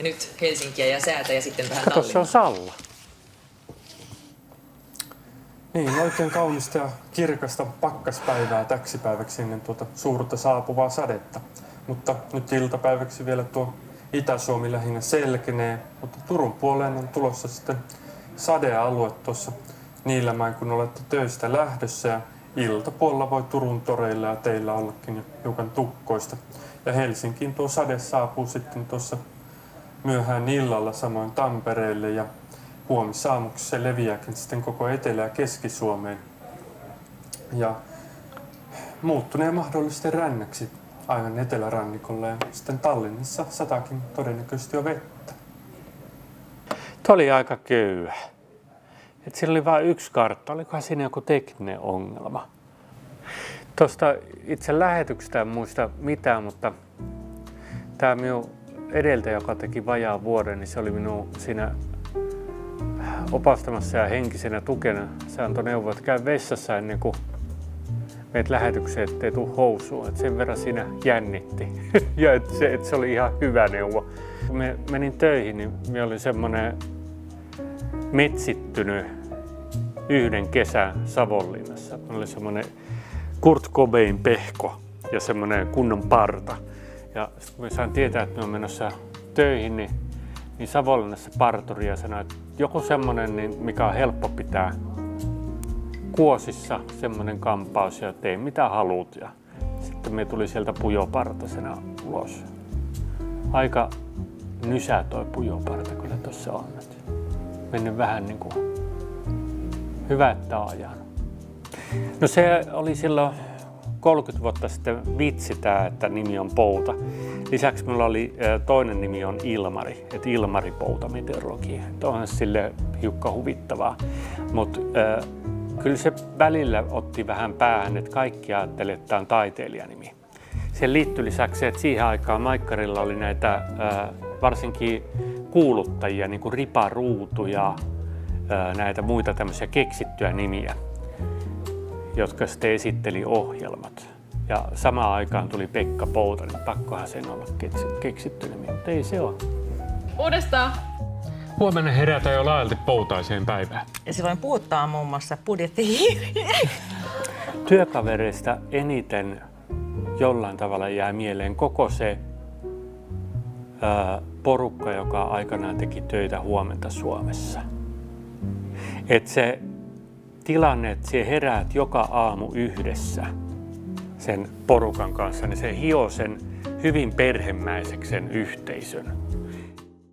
Ja nyt Helsinkiä ja säätä ja sitten vähän Kato, se on Salla. Niin, oikein kaunista ja kirkasta pakkaspäivää täksi päiväksi ennen tuota suurta saapuvaa sadetta. Mutta nyt iltapäiväksi vielä tuo Itä-Suomi lähinnä selkenee, mutta Turun puoleen on tulossa sitten sadealue tuossa Niilämäen, kun olette töistä lähdössä, ja iltapuolella voi Turun toreilla ja teillä ollakin jo hiukan tukkoista. Ja Helsinkiin tuo sade saapuu sitten tuossa myöhään illalla, samoin Tampereelle, ja huomisaamuksi se leviääkin sitten koko Etelä- ja Keski-Suomeen. Ja muuttunee mahdollisesti rännäksi aivan etelärannikolla, ja sitten Tallinnassa sataakin todennäköisesti jo vettä. Tuo oli aika köyhä. Et siinä oli vain yksi kartta. Olikohan siinä joku tekninen ongelma? Tuosta itse lähetyksestä en muista mitään, mutta tämä minun edeltäjä, joka teki vajaan vuoden, niin se oli minun siinä opastamassa ja henkisenä tukena. Se antoi neuvoa, että käy vessassa ennen kuin meet lähetykseen, ettei tule housuun. Et sen verran siinä jännitti. Ja et se oli ihan hyvä neuvo. Kun me menin töihin, niin minä olin semmoinen metsittynyt yhden kesän Savonlinnassa. Mä olin semmoinen Kurt Cobain pehko ja semmoinen kunnon parta. Ja sitten kun mä sain tietää, että mä olen menossa töihin, niin Savonlinnassa parturia sanoi, että joku semmoinen, niin mikä on helppo pitää kuosissa, semmoinen kampaus ja tee mitä haluut. Ja sitten me tuli sieltä pujopartasena ulos. Aika nysä toi pujoparta kyllä tuossa on. Mennyt vähän niin kuin hyvä, että on ajanut. No se oli silloin 30 vuotta sitten vitsi tää, että nimi on Pouta. Lisäksi minulla oli toinen nimi on Ilmari, että Ilmari Pouta meteorologi. Onhan sille hiukka huvittavaa. Mutta kyllä se välillä otti vähän päähän, että kaikki ajattelivat, että tämä on taiteilijanimi. Siihen liittyy lisäksi se, että siihen aikaan Maikkarilla oli näitä varsinkin kuuluttajia, niin kuin Ripa Ruutu ja näitä muita tämmöisiä keksittyjä nimiä, jotka sitten esitteli ohjelmat. Ja samaan aikaan tuli Pekka Pouta, niin pakkohan sen olla keksitty nimi, mutta ei se ole. Uudestaan! Huomenna herätään jo laajalti poutaiseen päivään. Ja silloin puhutaan muun muassa budjettihiiri. Työkavereista eniten jollain tavalla jää mieleen koko se porukka, joka aikanaan teki töitä Huomenta Suomessa. Et se tilanne, että sinä heräät joka aamu yhdessä sen porukan kanssa, niin se hioo sen hyvin perhemäiseksi sen yhteisön.